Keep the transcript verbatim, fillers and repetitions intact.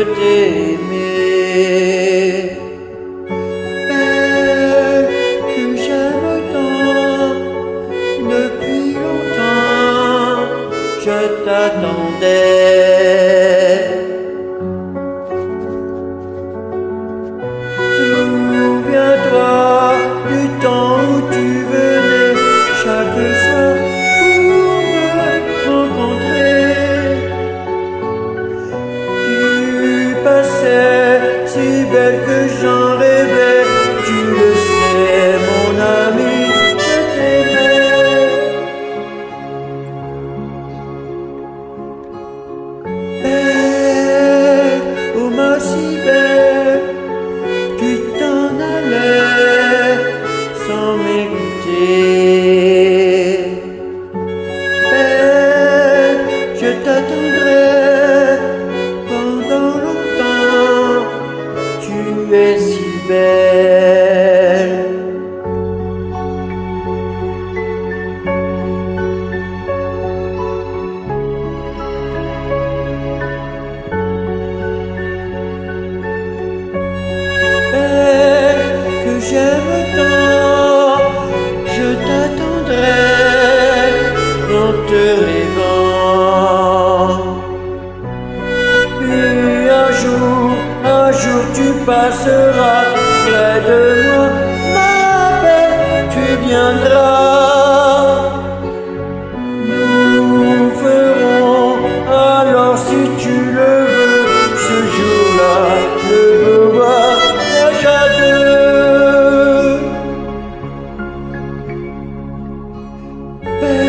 t'ai aimé. Belle que j'aime tant, depuis longtemps, je t'attendais. Souviens-toi du temps où tu venais chaque soir pour me rencontrer. Tu passais si belle que j'en rêvais. Tu le sais, mon ami, je t'aimais. Belle, oh ma si belle, tu t'en allais Sans m'écouter, belle, je t'attendrai pendant longtemps, tu es si belle. Belle que j'aime tant, je t'attendrai En te rêvant, puis un jour, un jour tu passeras près de moi, ma belle, tu viendras. Nous ferons alors, si tu le veux, ce jour-là, le beau voyage à deux.